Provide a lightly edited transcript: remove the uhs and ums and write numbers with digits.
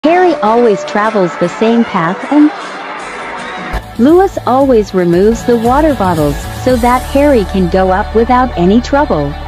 Harry always travels the same path and Louis always removes the water bottles so that Harry can go up without any trouble.